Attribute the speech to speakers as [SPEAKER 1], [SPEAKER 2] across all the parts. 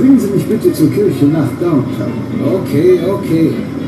[SPEAKER 1] Bringen Sie mich bitte zur Kirche nach Downtown.
[SPEAKER 2] Okay, okay.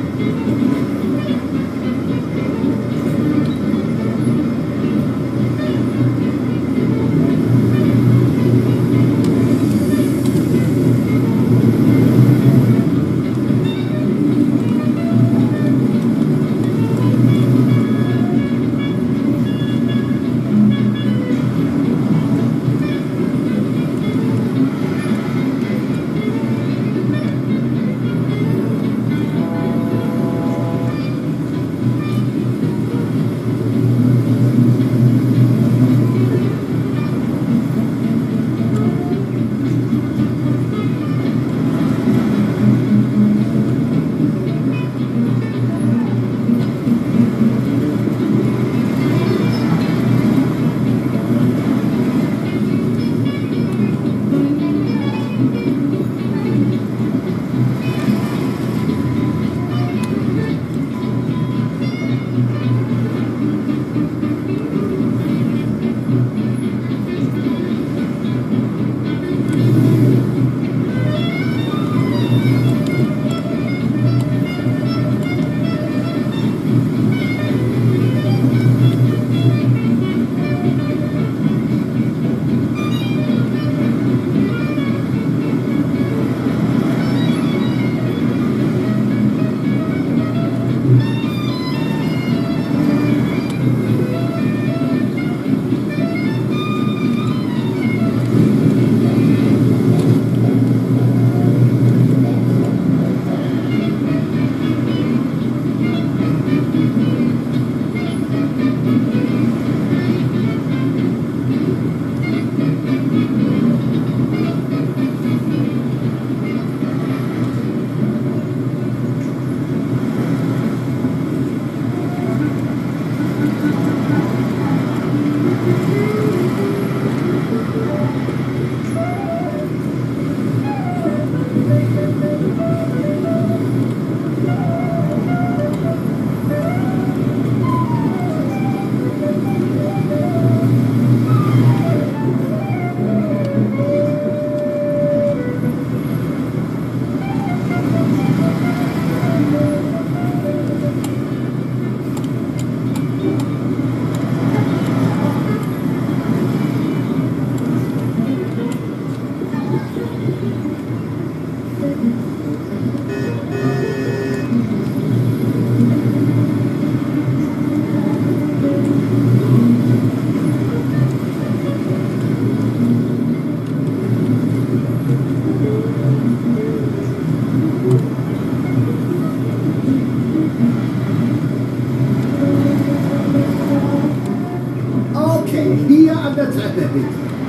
[SPEAKER 1] Hier an der Treppe, bitte.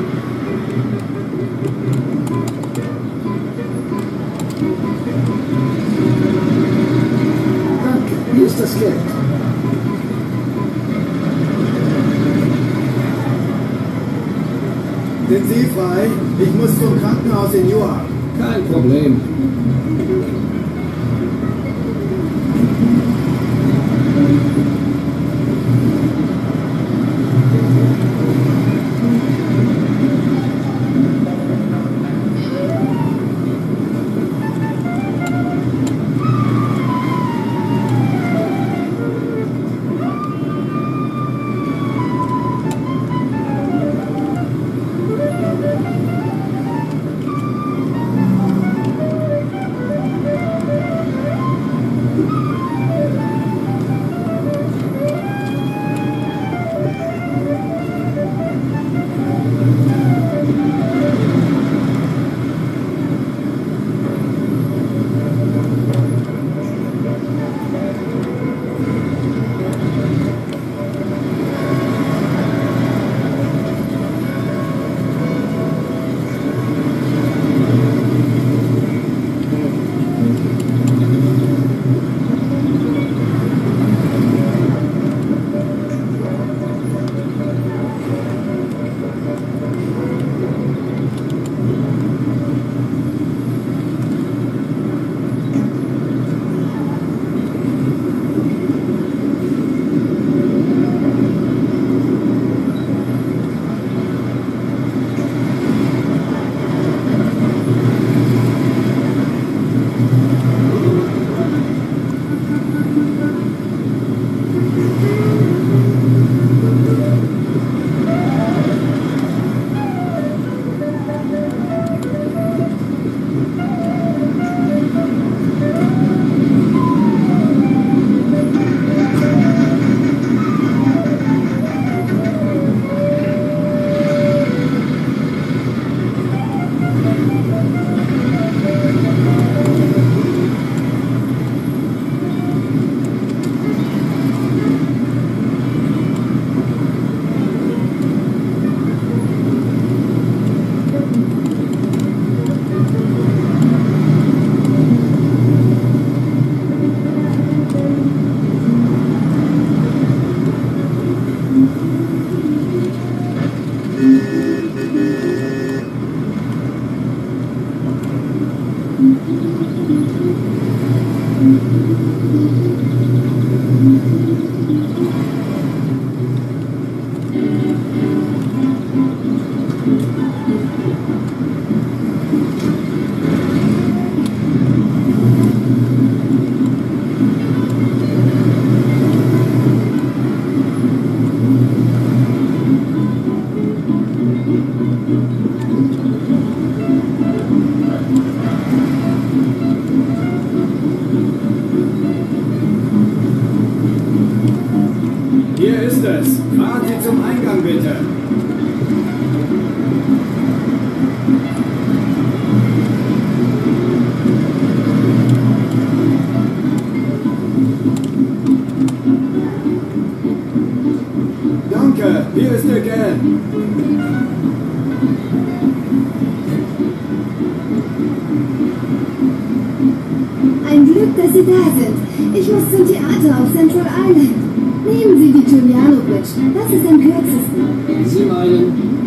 [SPEAKER 1] Danke, hier ist das Geld.
[SPEAKER 3] Sind Sie frei? Ich muss zum Krankenhaus in Newark.
[SPEAKER 2] Kein Problem.
[SPEAKER 3] es. Fahren Sie zum Eingang, bitte. Danke, hier ist der Geld.
[SPEAKER 4] Ein Glück, dass Sie da sind. Ich muss zum Theater auf Central Island. Nehmen Sie die Giuliano Bridge. Das ist am kürzesten.
[SPEAKER 2] Sie meinen?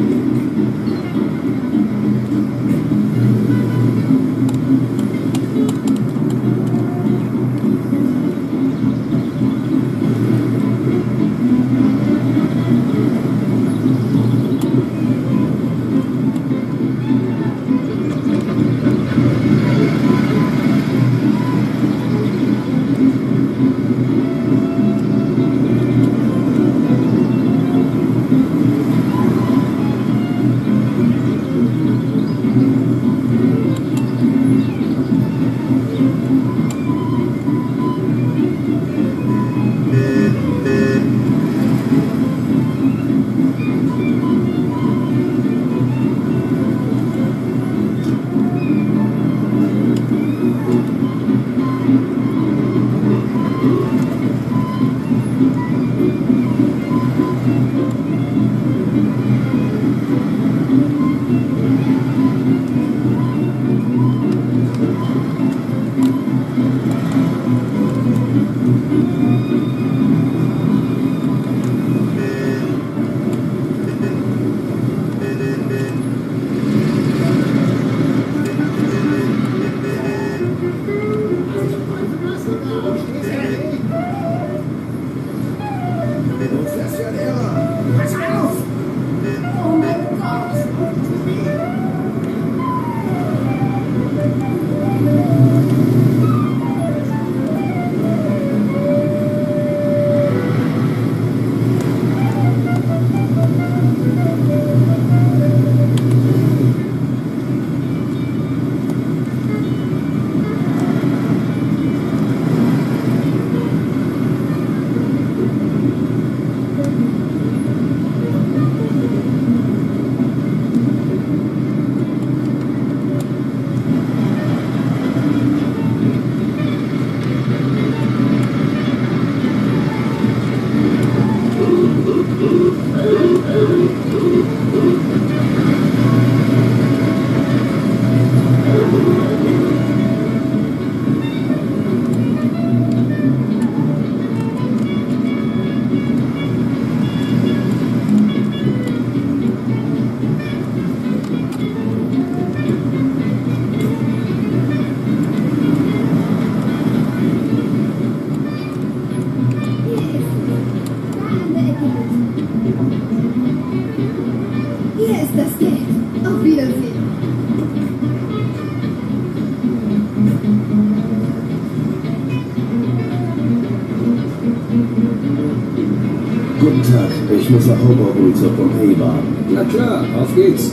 [SPEAKER 4] Hier ist das Geld. Auf Wiedersehen.
[SPEAKER 1] Guten Tag, ich muss nach Hoboken zur Pompeii-Bahn.
[SPEAKER 2] Na klar, auf geht's.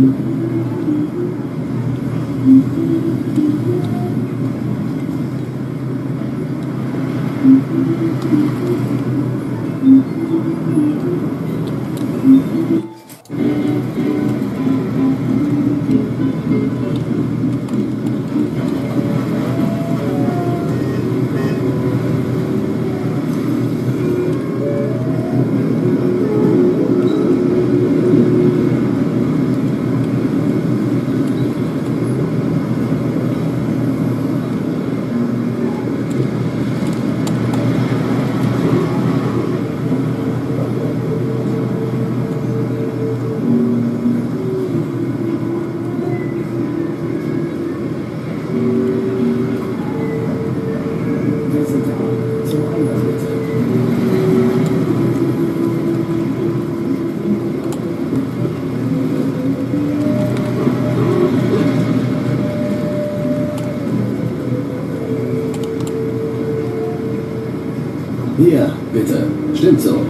[SPEAKER 1] Hier, bitte. Stimmt so.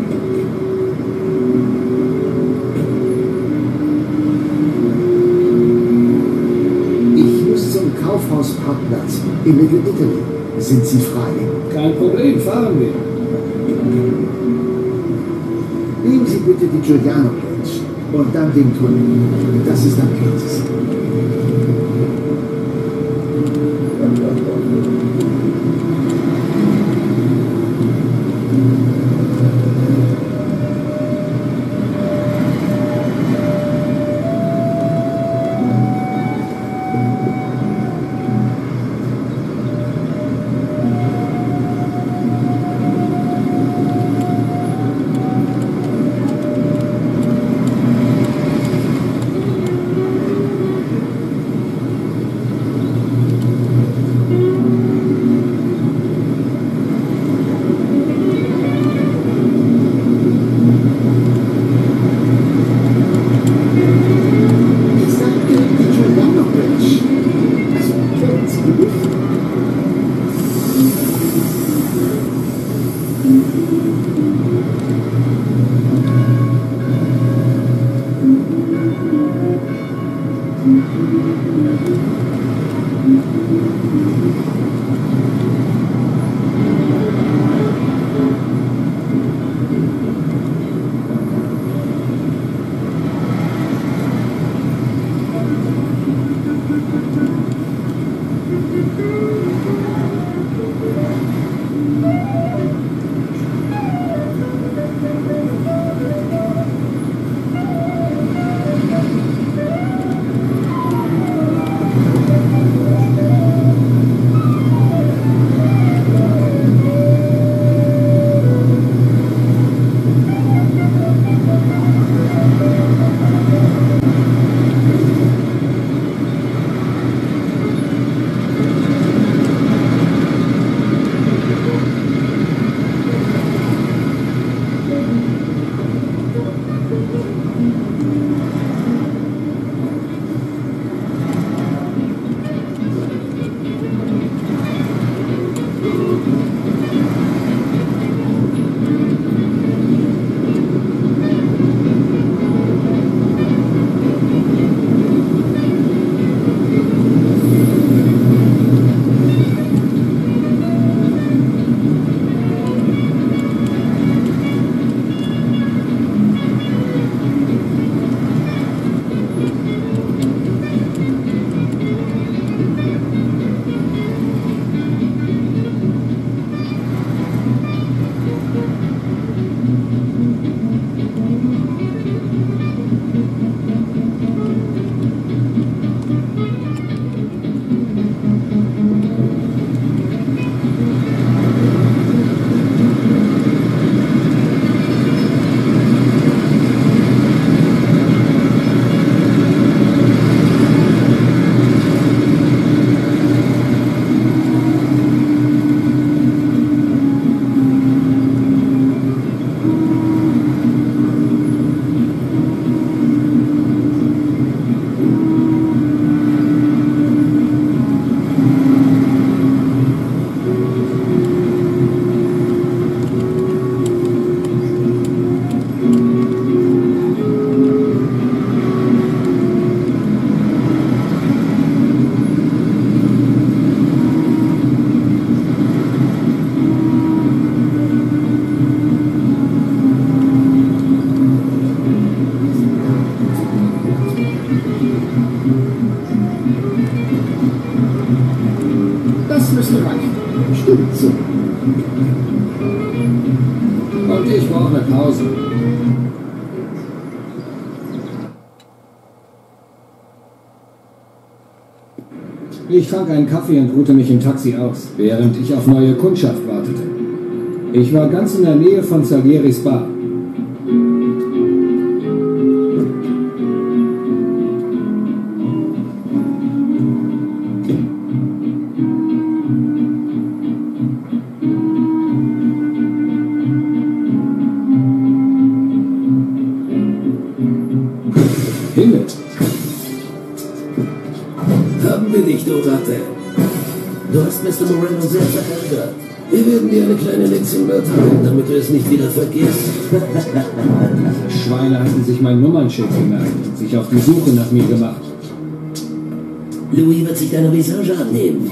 [SPEAKER 5] Ich muss zum Kaufhausparkplatz in Little Italy. Sind Sie frei?
[SPEAKER 2] Kein Problem, fahren wir.
[SPEAKER 5] Nehmen Sie bitte die Giuliano Bridge und dann den Tunnel. Das ist am kürzesten.
[SPEAKER 2] ausgereicht.
[SPEAKER 5] Stimmt so.
[SPEAKER 2] Und ich brauche eine Pause. Ich trank einen Kaffee und ruhte mich im Taxi aus, während ich auf neue Kundschaft wartete. Ich war ganz in der Nähe von Salieris Bar. Himmel!
[SPEAKER 1] Haben wir dich, du Ratte. Du hast Mr. Moreno sehr verärgert. Wir werden dir eine kleine Lektion erteilen, damit du es nicht wieder vergisst.
[SPEAKER 2] Schweine hatten sich mein Nummernschild gemerkt und sich auf die Suche nach mir gemacht.
[SPEAKER 1] Louis wird sich deine Visage annehmen.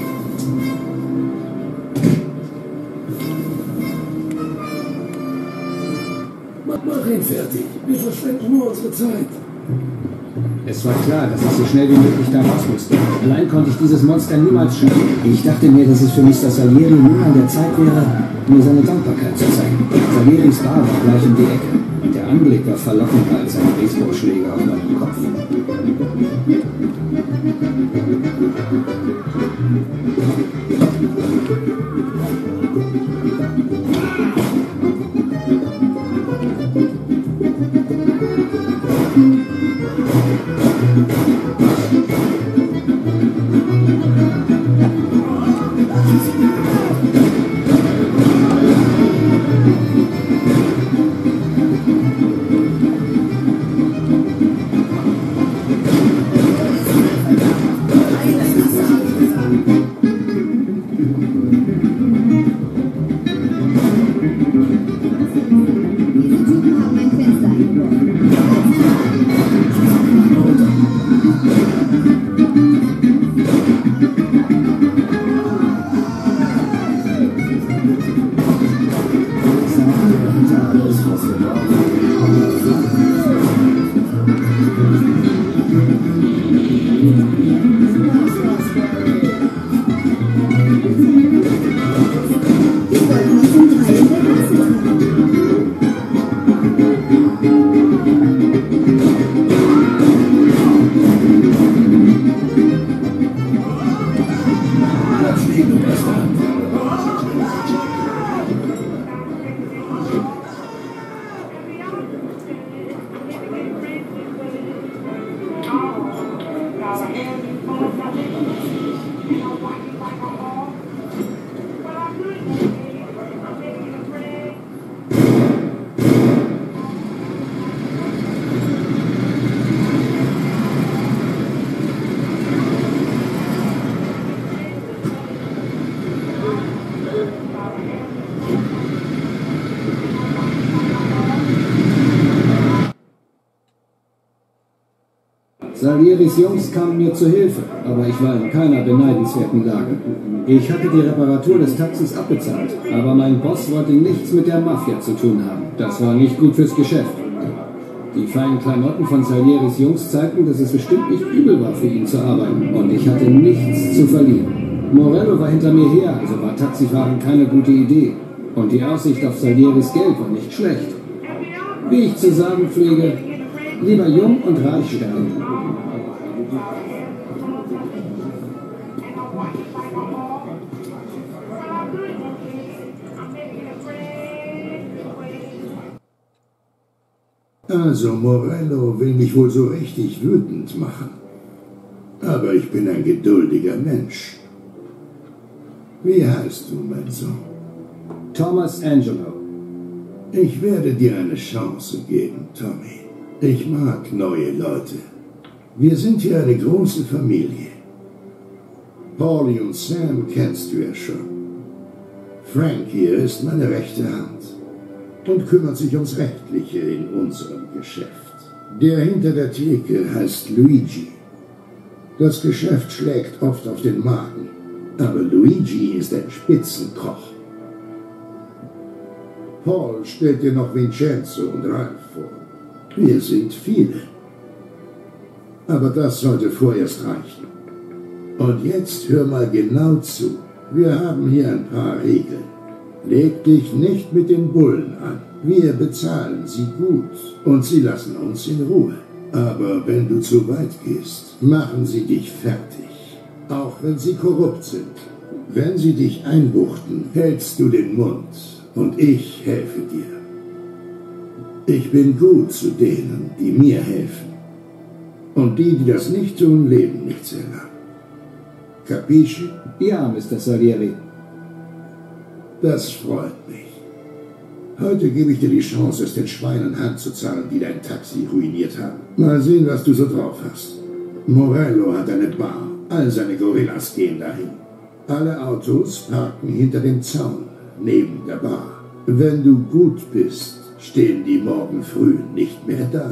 [SPEAKER 1] Mach ihn fertig. Wir verschwenden nur unsere Zeit.
[SPEAKER 2] Es war klar, dass ich so schnell wie möglich da raus musste. Allein konnte ich dieses Monster niemals schaffen. Ich dachte mir, dass es für Mr. Salieri nun an der Zeit wäre, mir seine Dankbarkeit zu zeigen. Salieris Bar war gleich um die Ecke. Und der Anblick war verlockender als ein Baseballschläger auf meinem Kopf. Salieris Jungs kamen mir zu Hilfe, aber ich war in keiner beneidenswerten Lage. Ich hatte die Reparatur des Taxis abbezahlt, aber mein Boss wollte nichts mit der Mafia zu tun haben. Das war nicht gut fürs Geschäft. Die feinen Klamotten von Salieris Jungs zeigten, dass es bestimmt nicht übel war, für ihn zu arbeiten. Und ich hatte nichts zu verlieren. Morello war hinter mir her, also war Taxifahren keine gute Idee. Und die Aussicht auf Salieris Geld war nicht schlecht. Wie ich zu sagen pflege, lieber jung und reich sterben.
[SPEAKER 6] Also, Morello will mich wohl so richtig wütend machen. Aber ich bin ein geduldiger Mensch. Wie heißt du, mein Sohn?
[SPEAKER 2] Thomas Angelo.
[SPEAKER 6] Ich werde dir eine Chance geben, Tommy. Ich mag neue Leute. Wir sind hier eine große Familie. Paulie und Sam kennst du ja schon. Frank hier ist meine rechte Hand und kümmert sich ums Rechtliche in unserem Geschäft. Der hinter der Theke heißt Luigi. Das Geschäft schlägt oft auf den Magen, aber Luigi ist ein Spitzenkoch. Paul stellt dir noch Vincenzo und Ralph vor. Wir sind viele. Aber das sollte vorerst reichen. Und jetzt hör mal genau zu. Wir haben hier ein paar Regeln. Leg dich nicht mit den Bullen an. Wir bezahlen sie gut und sie lassen uns in Ruhe. Aber wenn du zu weit gehst, machen sie dich fertig. Auch wenn sie korrupt sind. Wenn sie dich einbuchten, hältst du den Mund und ich helfe dir. Ich bin gut zu denen, die mir helfen. Und die das nicht tun, leben nicht sehr lang. Capisci?
[SPEAKER 2] Ja, Mr. Salieri.
[SPEAKER 6] Das freut mich. Heute gebe ich dir die Chance, es den Schweinen heimzuzahlen, die dein Taxi ruiniert haben. Mal sehen, was du so drauf hast. Morello hat eine Bar. All seine Gorillas gehen dahin. Alle Autos parken hinter dem Zaun, neben der Bar. Wenn du gut bist, stehen die morgen früh nicht mehr da.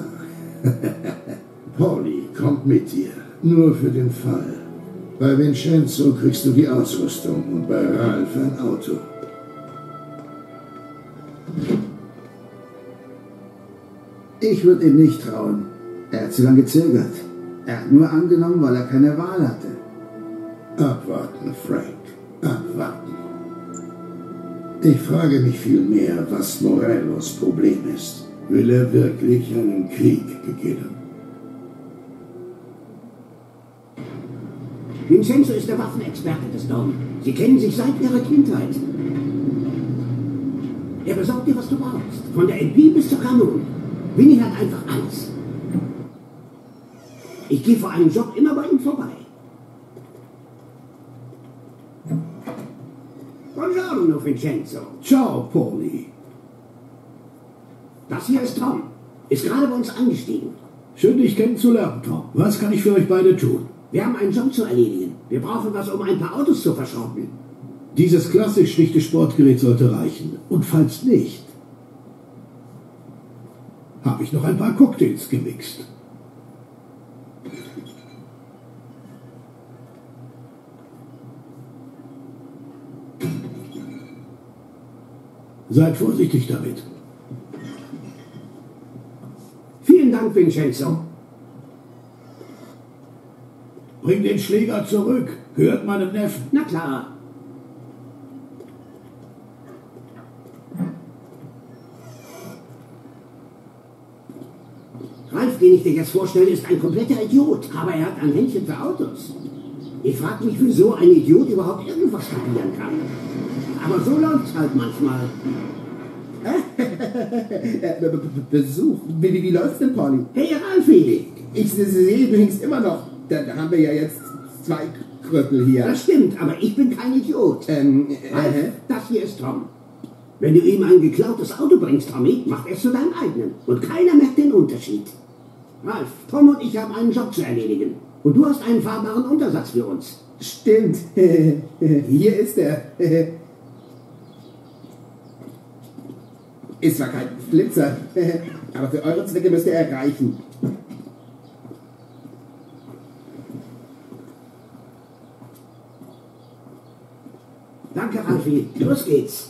[SPEAKER 6] Pauli kommt mit dir, nur für den Fall. Bei Vincenzo kriegst du die Ausrüstung und bei Ralf ein Auto.
[SPEAKER 5] Ich würde ihm nicht trauen. Er hat zu lange gezögert. Er hat nur angenommen, weil er keine Wahl hatte.
[SPEAKER 6] Abwarten, Frank. Abwarten. Ich frage mich vielmehr, was Morellos Problem ist. Will er wirklich einen Krieg beginnen?
[SPEAKER 7] Vincenzo ist der Waffenexperte des Don. Sie kennen sich seit ihrer Kindheit. Er besorgt dir, was du brauchst. Von der MP bis zur Kanone. Winnie hat einfach alles. Ich gehe vor einem Job immer bei ihm vorbei. Buongiorno, Vincenzo.
[SPEAKER 1] Ciao, Pauli.
[SPEAKER 7] Das hier ist Tom. Ist gerade bei uns eingestiegen.
[SPEAKER 1] Schön, dich kennenzulernen, Tom. Was kann ich für euch beide tun?
[SPEAKER 7] Wir haben einen Job zu erledigen. Wir brauchen was, um ein paar Autos zu verschrotten.
[SPEAKER 1] Dieses klassisch schlichte Sportgerät sollte reichen. Und falls nicht, habe ich noch ein paar Cocktails gemixt. Seid vorsichtig damit.
[SPEAKER 7] Vielen Dank, Vincenzo.
[SPEAKER 1] Bring den Schläger zurück. Hört meinem Neffen.
[SPEAKER 7] Na klar. Ralf, den ich dir jetzt vorstelle, ist ein kompletter Idiot, aber er hat ein Händchen für Autos. Ich frage mich, wieso ein Idiot überhaupt irgendwas kapieren kann. Aber so läuft's halt manchmal.
[SPEAKER 3] Besuch. Wie läuft's denn, Pauli?
[SPEAKER 7] Hey, Ralfi!
[SPEAKER 3] Ich sehe übrigens immer noch. Da haben wir ja jetzt 2 Kröppel hier.
[SPEAKER 7] Das stimmt, aber ich bin kein Idiot.
[SPEAKER 3] Ralf,
[SPEAKER 7] Das hier ist Tom. Wenn du ihm ein geklautes Auto bringst, Tommy, macht er es zu deinem eigenen. Und keiner merkt den Unterschied. Ralf, Tom und ich haben einen Job zu erledigen. Und du hast einen fahrbaren Untersatz für uns.
[SPEAKER 3] Stimmt. Hier ist er. Ist zwar kein Flitzer, aber für eure Zwecke müsste er reichen.
[SPEAKER 7] Danke, Ralfi. Los geht's.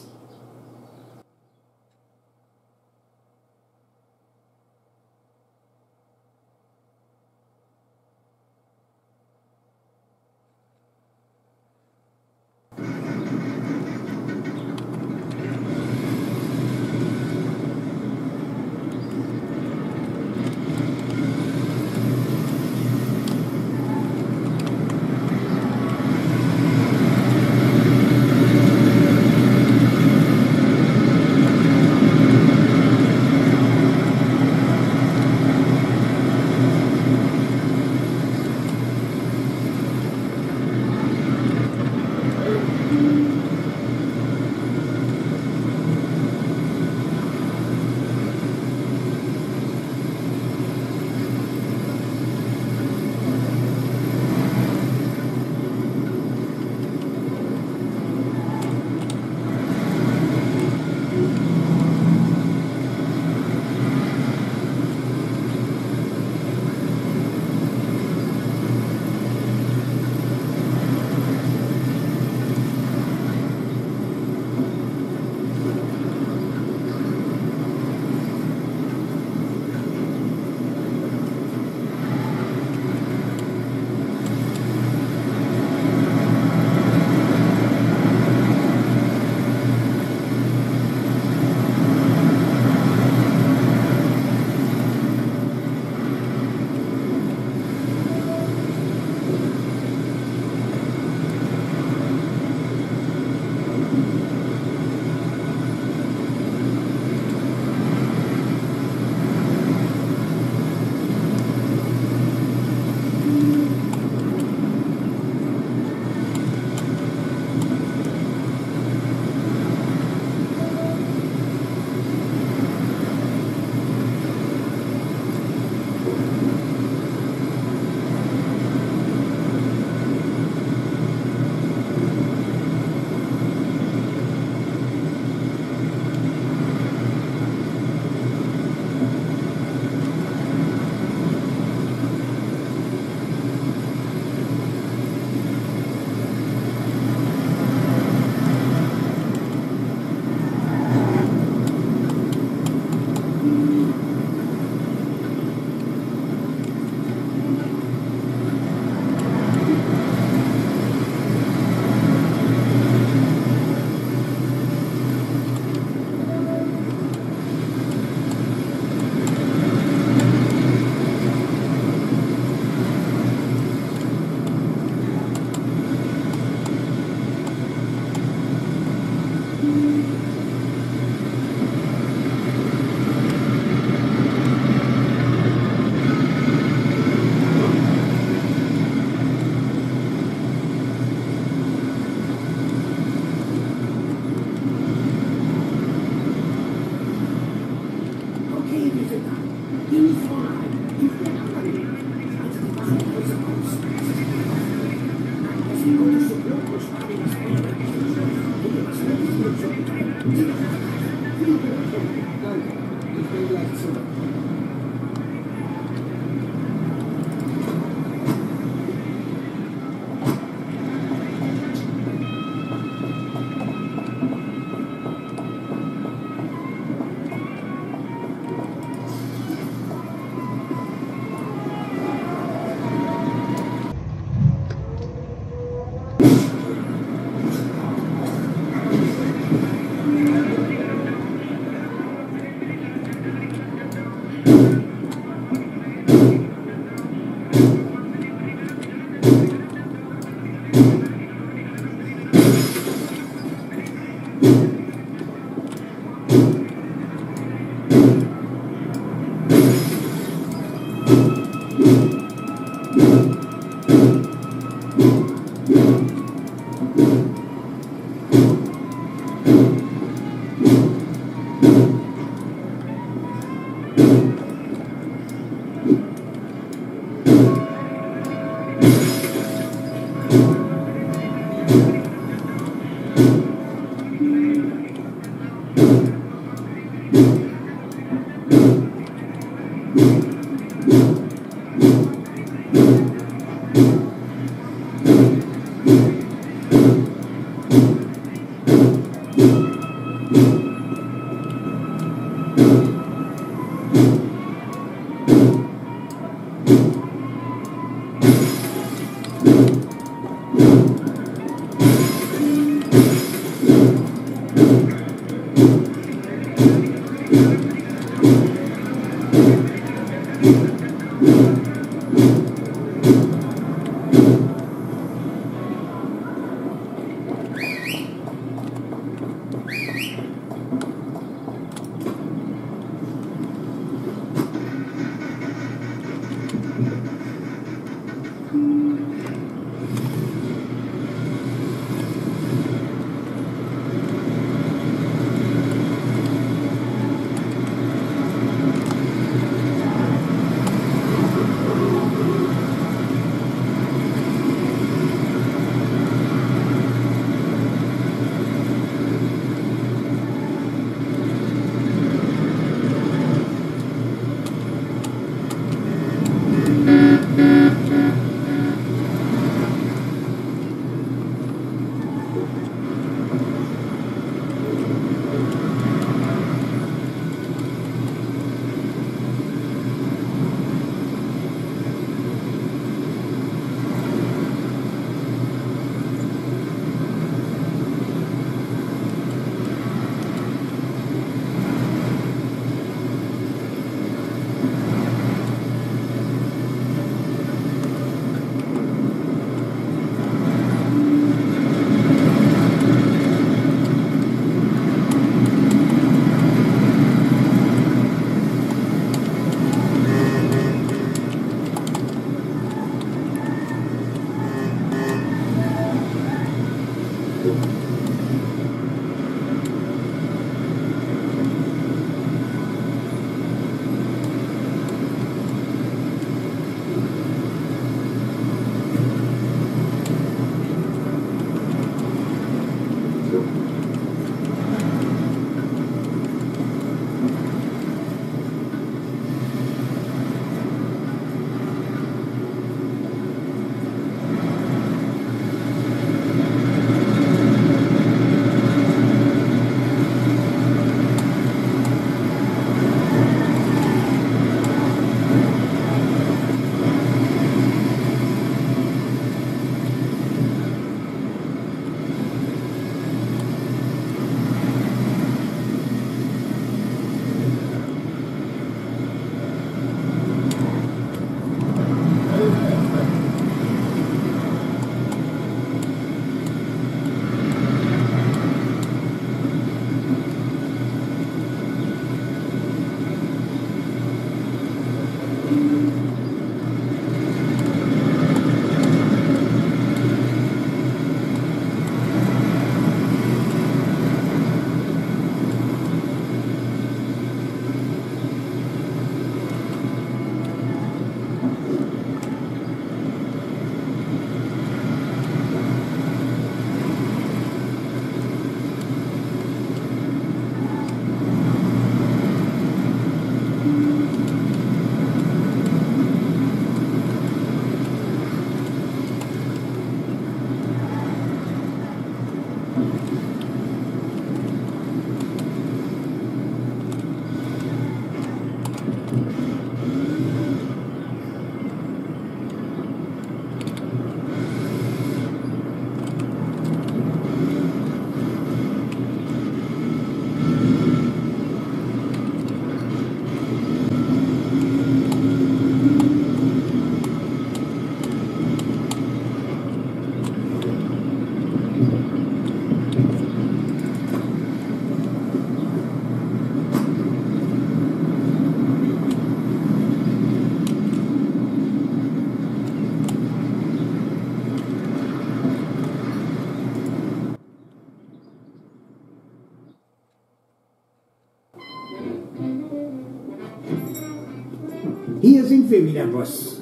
[SPEAKER 7] Hier sind wir wieder, Boss.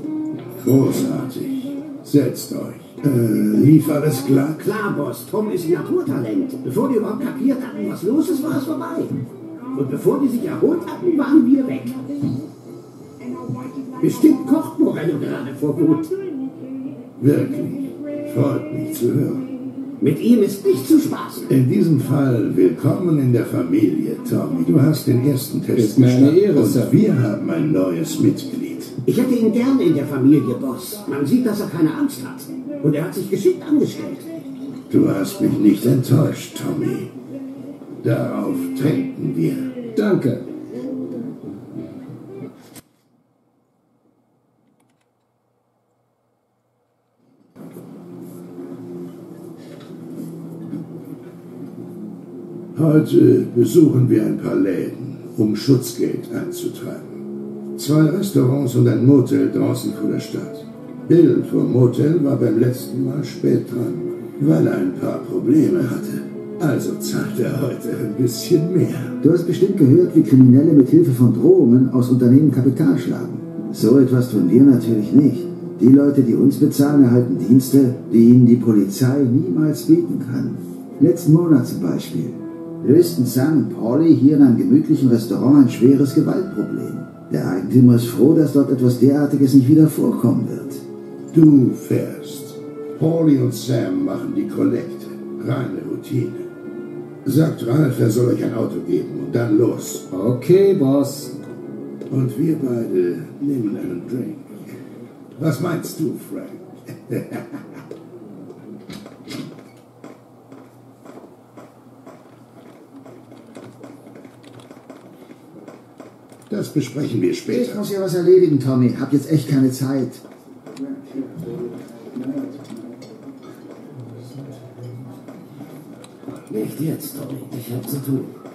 [SPEAKER 6] Großartig. Setzt euch. Lief alles klar?
[SPEAKER 7] Klar, Boss, Tom ist ein Naturtalent. Bevor die überhaupt kapiert hatten, was los ist, war es vorbei. Und bevor die sich erholt hatten, waren wir weg. Bestimmt kocht Morello gerade vor Wut.
[SPEAKER 6] Wirklich. Freut mich zu hören.
[SPEAKER 7] Mit ihm ist nicht zu spaßen.
[SPEAKER 6] In diesem Fall willkommen in der Familie, Tommy. Du hast den ersten Test
[SPEAKER 2] Ist mir eine Ehre,
[SPEAKER 6] und
[SPEAKER 2] Sir.
[SPEAKER 6] wir haben ein neues Mitglied.
[SPEAKER 7] Ich hätte ihn gerne in der Familie, Boss. Man sieht, dass er keine Angst hat. Und er hat sich geschickt angestellt.
[SPEAKER 6] Du hast mich nicht enttäuscht, Tommy. Darauf treten wir.
[SPEAKER 2] Danke.
[SPEAKER 6] Heute besuchen wir ein paar Läden, um Schutzgeld einzutreiben. 2 Restaurants und ein Motel draußen vor der Stadt. Bill vom Motel war beim letzten Mal spät dran, weil er ein paar Probleme hatte. Also zahlt er heute ein bisschen mehr.
[SPEAKER 5] Du hast bestimmt gehört, wie Kriminelle mit Hilfe von Drohungen aus Unternehmen Kapital schlagen. So etwas tun wir natürlich nicht. Die Leute, die uns bezahlen, erhalten Dienste, die ihnen die Polizei niemals bieten kann. Letzten Monat zum Beispiel lösten Sam und Paulie hier in einem gemütlichen Restaurant ein schweres Gewaltproblem. Der Eigentümer ist froh, dass dort etwas derartiges nicht wieder vorkommen wird.
[SPEAKER 6] Du fährst. Paulie und Sam machen die Kollekte. Reine Routine. Sagt Ralph, er soll euch ein Auto geben und dann los.
[SPEAKER 2] Okay, Boss.
[SPEAKER 6] Und wir beide nehmen einen Drink. Was meinst du, Frank? Das besprechen wir
[SPEAKER 5] Ich
[SPEAKER 6] später.
[SPEAKER 5] muss ja was erledigen, Tommy. Hab jetzt echt keine Zeit.
[SPEAKER 1] Nicht jetzt, Tommy. Ich hab zu tun.